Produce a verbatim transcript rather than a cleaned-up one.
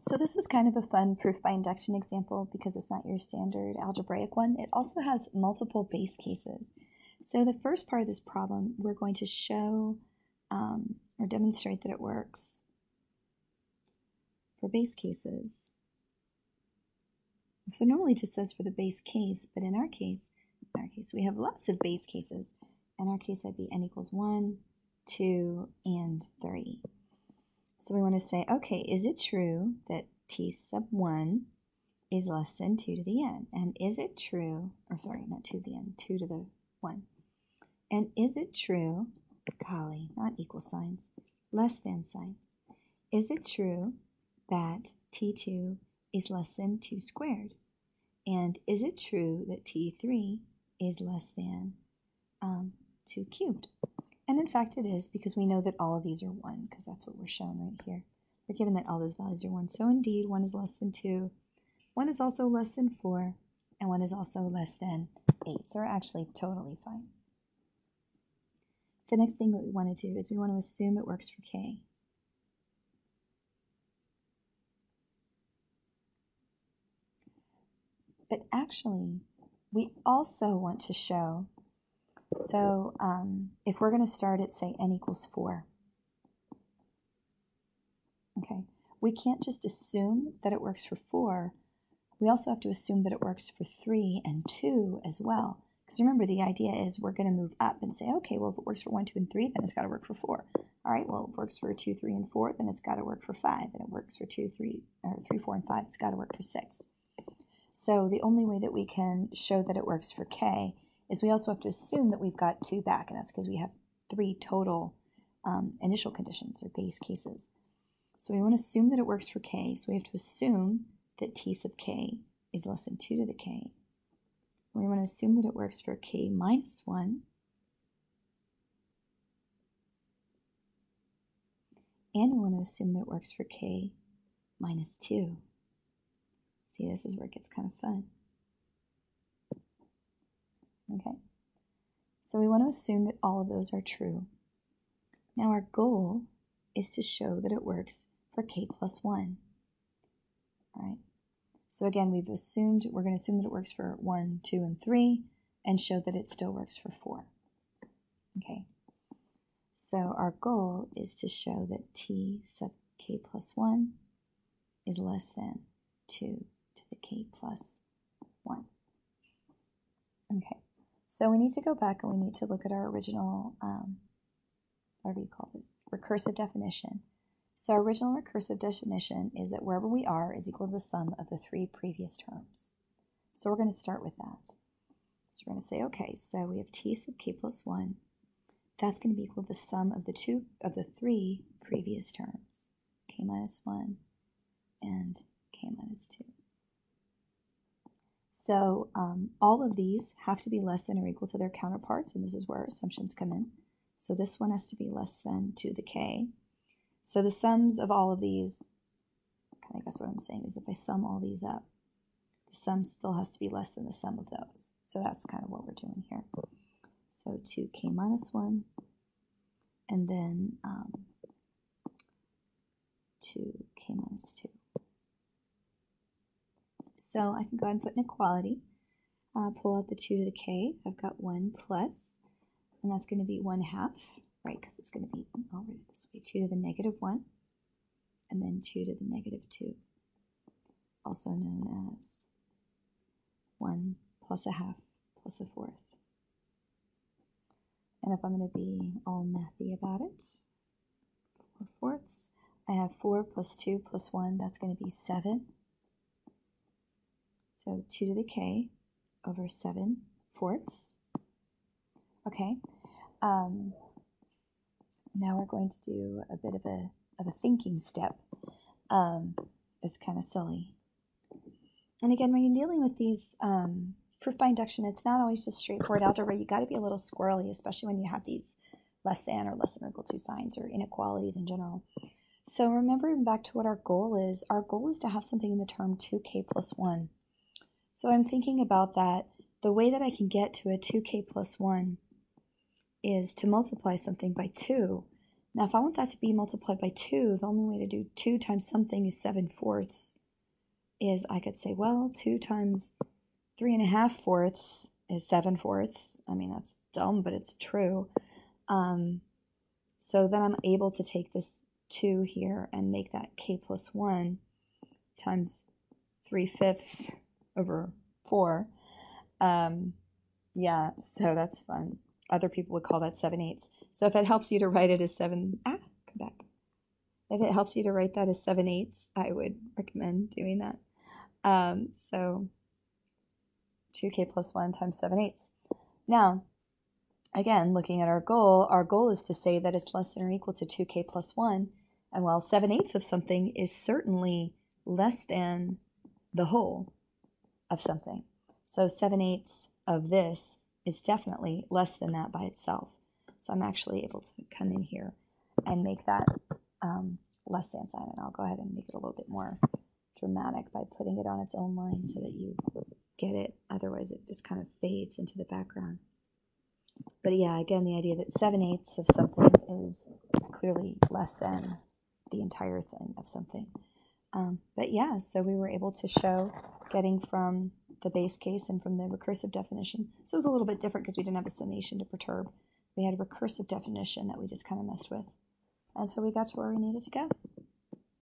So this is kind of a fun proof by induction example because it's not your standard algebraic one. It also has multiple base cases. So the first part of this problem, we're going to show um, or demonstrate that it works for base cases. So normally it just says for the base case, but in our case, in our case, we have lots of base cases. In our case, that'd be n equals one, two, and three. So we want to say, okay, is it true that t sub one is less than two to the n? And is it true, or sorry, not two to the n, two to the one. And is it true, golly, not equal signs, less than signs. Is it true that t two is less than two squared? And is it true that t three is less than um, two cubed? And in fact it is, because we know that all of these are one, because that's what we're shown right here. We're given that all those values are one. So indeed, one is less than two, one is also less than four, and one is also less than eight. So we're actually totally fine. The next thing that we want to do is we want to assume it works for k. But actually, we also want to show, so um, if we're going to start at, say, n equals four, okay, we can't just assume that it works for four. We also have to assume that it works for three and two as well. Because remember, the idea is we're going to move up and say, okay, well, if it works for one, two, and three, then it's got to work for four. All right, well, if it works for two, three, and four, then it's got to work for five. And it works for two, three, or three, four, and five, it's got to work for six. So the only way that we can show that it works for k is we also have to assume that we've got two back, and that's because we have three total um, initial conditions or base cases. So we want to assume that it works for k, so we have to assume that t sub k is less than two to the k. We want to assume that it works for k minus one, and we want to assume that it works for k minus two. See, this is where it gets kind of fun. Okay, so we want to assume that all of those are true. Now our goal is to show that it works for k plus one. All right, so again, we've assumed, we're going to assume that it works for one, two, and three, and show that it still works for four. Okay, so our goal is to show that t sub k plus one is less than two to the k plus one. Okay, so we need to go back and we need to look at our original, um, whatever you call this, recursive definition. So our original recursive definition is that wherever we are is equal to the sum of the three previous terms. So we're going to start with that. So we're going to say, okay, so we have t sub k plus one. That's going to be equal to the sum of the two of the three previous terms, k minus one and k minus two. So um, all of these have to be less than or equal to their counterparts, and this is where our assumptions come in. So this one has to be less than two to the k. So the sums of all of these, I guess what I'm saying is if I sum all these up, the sum still has to be less than the sum of those. So that's kind of what we're doing here. So two k minus one, and then um, two k minus two. So I can go ahead and put an equality, uh, pull out the two to the k. I've got one plus, and that's going to be one half, right, because it's going to be, I'll write it this way, two to the negative one, and then two to the negative two, also known as one plus a half plus a fourth. And if I'm going to be all mathy about it, four fourths, I have four plus two plus one, that's going to be seven. So two to the k over seven fourths. Okay. Um, now we're going to do a bit of a, of a thinking step. Um, it's kind of silly. And again, when you're dealing with these um, proof by induction, it's not always just straightforward algebra. You got to be a little squirrely, especially when you have these less than or less than or equal to signs or inequalities in general. So remembering back to what our goal is, our goal is to have something in the term two k plus one. So I'm thinking about that. The way that I can get to a two k plus one is to multiply something by two. Now, if I want that to be multiplied by two, the only way to do two times something is seven fourths, is I could say, well, two times three and a half fourths is seven fourths. I mean, that's dumb, but it's true. Um, so then I'm able to take this two here and make that k plus one times three fifths over four. Um, yeah, so that's fun. Other people would call that seven eighths. So if it helps you to write it as seven, ah, come back. If it helps you to write that as seven eighths, I would recommend doing that. Um, so two k plus one times seven eighths. Now, again, looking at our goal, our goal is to say that it's less than or equal to two k plus one. And while seven eighths of something is certainly less than the whole of something. So seven eighths of this is definitely less than that by itself. So I'm actually able to come in here and make that um, less than sign. And I'll go ahead and make it a little bit more dramatic by putting it on its own line so that you get it. Otherwise, it just kind of fades into the background. But yeah, again, the idea that seven eighths of something is clearly less than the entire thing of something. Um, but yeah, so we were able to show getting from the base case and from the recursive definition. So it was a little bit different because we didn't have a summation to perturb. We had a recursive definition that we just kind of messed with. And so we got to where we needed to go.